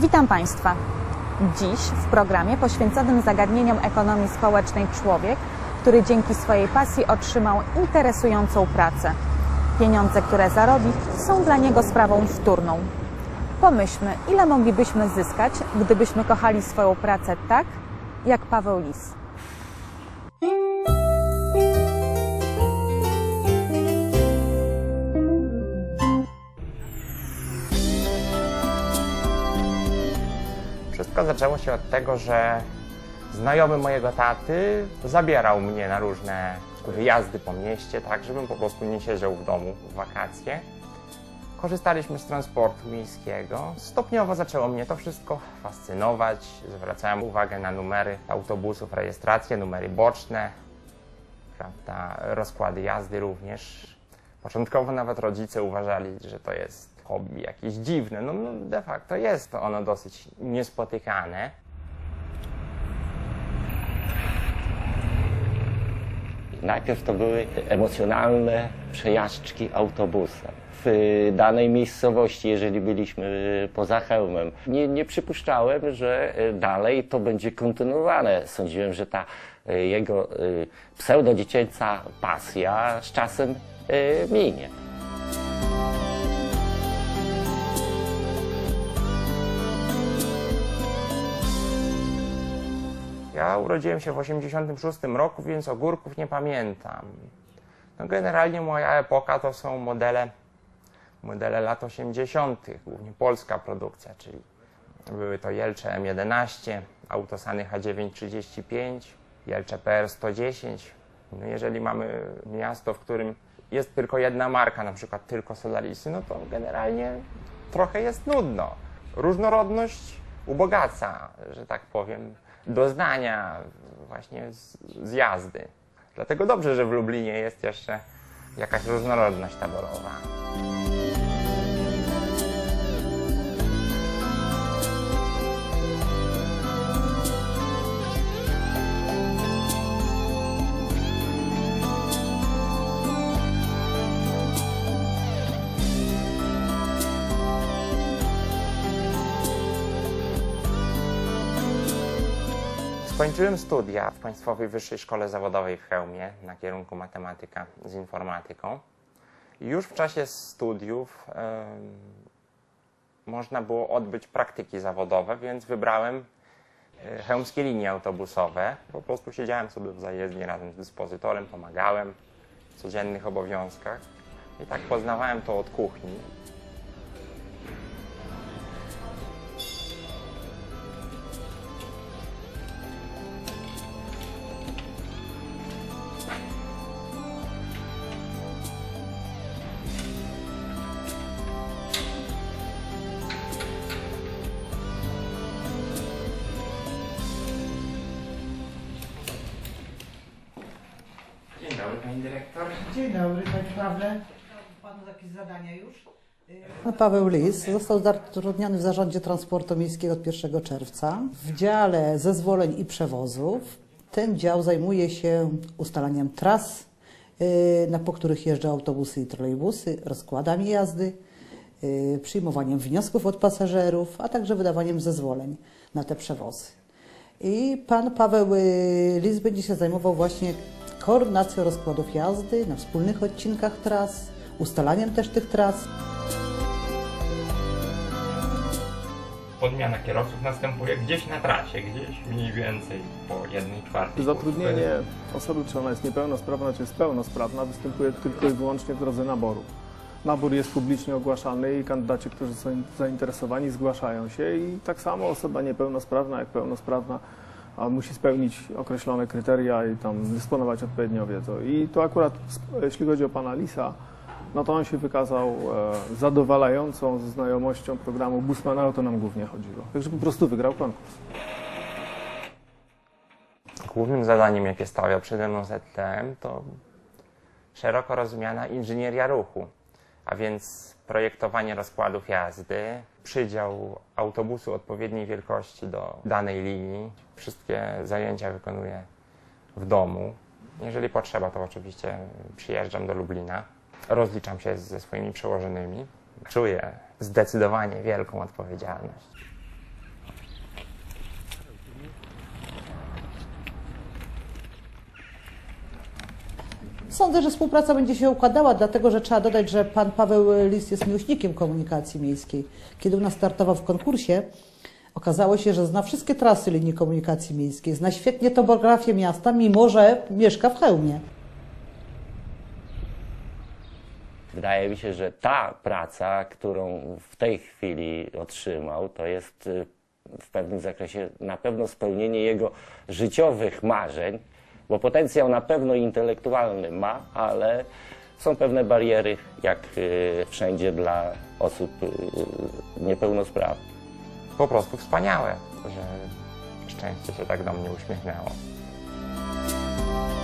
Witam Państwa. Dziś w programie poświęconym zagadnieniom ekonomii społecznej człowiek, który dzięki swojej pasji otrzymał interesującą pracę. Pieniądze, które zarobi, są dla niego sprawą wtórną. Pomyślmy, ile moglibyśmy zyskać, gdybyśmy kochali swoją pracę tak, jak Paweł Lis. Wszystko zaczęło się od tego, że znajomy mojego taty zabierał mnie na różne wyjazdy po mieście, tak żebym po prostu nie siedział w domu w wakacje. Korzystaliśmy z transportu miejskiego. Stopniowo zaczęło mnie to wszystko fascynować. Zwracałem uwagę na numery autobusów, rejestracje, numery boczne, prawda, rozkłady jazdy również. Początkowo nawet rodzice uważali, że to jest hobby jakieś dziwne. No de facto jest to ono dosyć niespotykane. Najpierw to były emocjonalne przejażdżki autobusem. W danej miejscowości, jeżeli byliśmy poza Chełmem, nie przypuszczałem, że dalej to będzie kontynuowane. Sądziłem, że ta jego pseudodziecięca pasja z czasem minie. Ja urodziłem się w 1986 roku, więc ogórków nie pamiętam. No generalnie moja epoka to są modele lat 80., głównie polska produkcja, czyli były to Jelcze M11, Autosany H935, Jelcze PR110. No jeżeli mamy miasto, w którym jest tylko jedna marka, na przykład tylko Solarisy, no to generalnie trochę jest nudno. Różnorodność ubogaca, że tak powiem, doznania właśnie z jazdy. Dlatego dobrze, że w Lublinie jest jeszcze jakaś różnorodność taborowa. Skończyłem studia w Państwowej Wyższej Szkole Zawodowej w Chełmie na kierunku matematyka z informatyką. I już w czasie studiów można było odbyć praktyki zawodowe, więc wybrałem chełmskie linie autobusowe. Po prostu siedziałem sobie w zajezdni razem z dyspozytorem, pomagałem w codziennych obowiązkach i tak poznawałem to od kuchni. Dzień dobry, pani dyrektor. Dzień dobry, panie Pawle. Panu jakieś zadania już? Pan Paweł Lis został zatrudniony w Zarządzie Transportu Miejskiego od 1 czerwca w dziale zezwoleń i przewozów. Ten dział zajmuje się ustalaniem tras, po których jeżdżą autobusy i trolejbusy, rozkładami jazdy, przyjmowaniem wniosków od pasażerów, a także wydawaniem zezwoleń na te przewozy. I pan Paweł Lis będzie się zajmował właśnie koordynacją rozkładów jazdy na wspólnych odcinkach tras, ustalaniem też tych tras. Podmiana kierowców następuje gdzieś na trasie, gdzieś mniej więcej po 1/4. Zatrudnienie osoby, czy ona jest niepełnosprawna, czy jest pełnosprawna, występuje tylko i wyłącznie w drodze naboru. Nabór jest publicznie ogłaszany i kandydaci, którzy są zainteresowani, zgłaszają się i tak samo osoba niepełnosprawna jak pełnosprawna musi spełnić określone kryteria i tam dysponować odpowiednią wiedzą. I to akurat, jeśli chodzi o pana Lisa, no to on się wykazał zadowalającą znajomością programu Busmana, o to nam głównie chodziło. Także po prostu wygrał konkurs. Głównym zadaniem, jakie stawia przede mną ZTM, to szeroko rozumiana inżynieria ruchu, a więc projektowanie rozkładów jazdy, przydział autobusu odpowiedniej wielkości do danej linii. Wszystkie zajęcia wykonuję w domu. Jeżeli potrzeba, to oczywiście przyjeżdżam do Lublina. Rozliczam się ze swoimi przełożonymi. Czuję zdecydowanie wielką odpowiedzialność. Sądzę, że współpraca będzie się układała, dlatego że trzeba dodać, że pan Paweł Lis jest miłośnikiem komunikacji miejskiej. Kiedy u nas startował w konkursie, okazało się, że zna wszystkie trasy linii komunikacji miejskiej, zna świetnie topografię miasta, mimo że mieszka w Chełmie. Wydaje mi się, że ta praca, którą w tej chwili otrzymał, to jest w pewnym zakresie na pewno spełnienie jego życiowych marzeń, bo potencjał na pewno intelektualny ma, ale są pewne bariery, jak wszędzie dla osób niepełnosprawnych. Po prostu wspaniałe, że szczęście się tak do mnie uśmiechnęło.